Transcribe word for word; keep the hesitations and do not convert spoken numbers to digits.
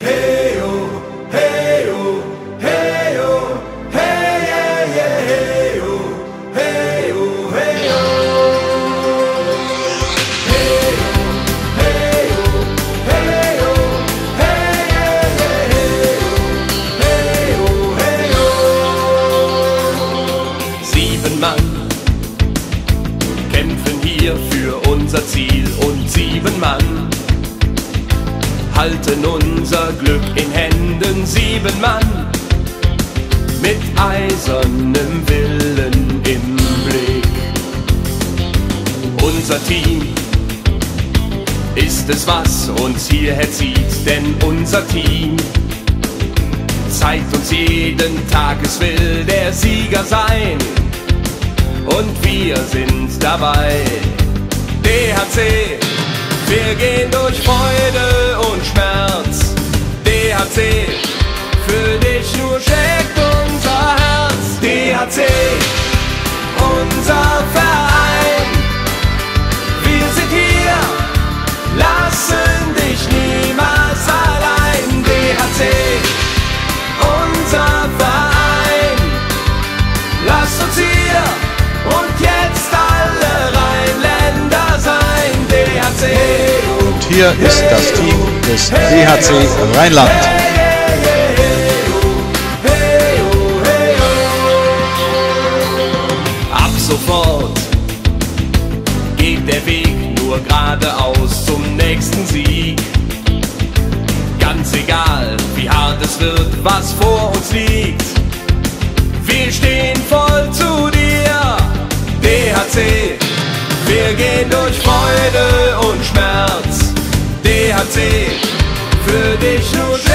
hey, oh, hey, oh, hey, oh, hey, yeah, yeah, hey, oh, hey, oh, hey, oh. Hey, oh, hey, oh, hey, oh, hey, yeah, yeah, hey, oh, hey, oh, hey, oh. Sieben Mann kämpfen hier für unser Ziel und sieben Mann halten unser Glück in Händen. Sieben Mann mit eisernem Willen im Blick. Unser Team ist es, was uns hierher zieht, denn unser Team zeigt uns jeden Tag, es will der Sieger sein. Und wir sind dabei. D H C, wir gehen durch Freude und Schmerz. D H C, für dich nur schlägt unser Herz. D H C, unser Verein. Wir sind hier, lassen dich niemals allein. D H C, unser Verein. Lass uns hier und jetzt alle Rheinländer sein. D H C. Und hier ist das Team des D H C Rheinland. Ab sofort geht der Weg nur geradeaus zum nächsten Sieg. Ganz egal, wie hart es wird, was vor uns liegt. Wir stehen voll zu dir, D H C. Wir gehen durch Freude und Schmerz. D H C, für dich nur